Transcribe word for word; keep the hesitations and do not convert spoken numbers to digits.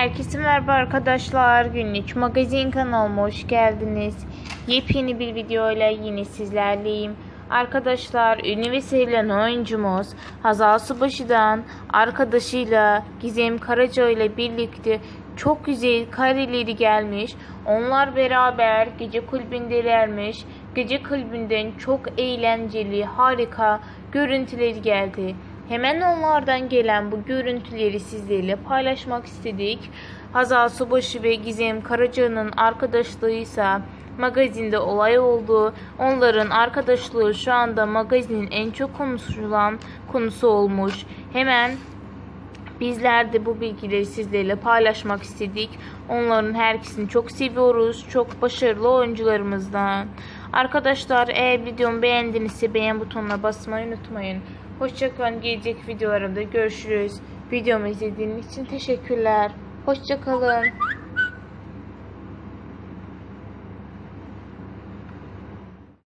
Herkese merhaba arkadaşlar. Günlük magazin kanalıma hoş geldiniz. Yepyeni bir video ile yine sizlerleyim. Arkadaşlar, ünlü ve sevilen oyuncumuz Hazal Subaşı'dan arkadaşıyla Gizem Karaca ile birlikte çok güzel kareleri gelmiş. Onlar beraber gece kulübündelermiş. Gece kulübünden çok eğlenceli, harika görüntüler geldi. Hemen onlardan gelen bu görüntüleri sizlerle paylaşmak istedik. Hazal Subaşı ve Gizem Karaca'nın arkadaşlığı ise magazinde olay oldu. Onların arkadaşlığı şu anda magazinin en çok konuşulan konusu olmuş. Hemen bizler de bu bilgileri sizlerle paylaşmak istedik. Onların her ikisini çok seviyoruz. Çok başarılı oyuncularımızdan. Arkadaşlar, eğer videomu beğendinizse beğen butonuna basmayı unutmayın. Hoşçakalın. Gelecek videolarımda görüşürüz. Videomu izlediğiniz için teşekkürler. Hoşçakalın.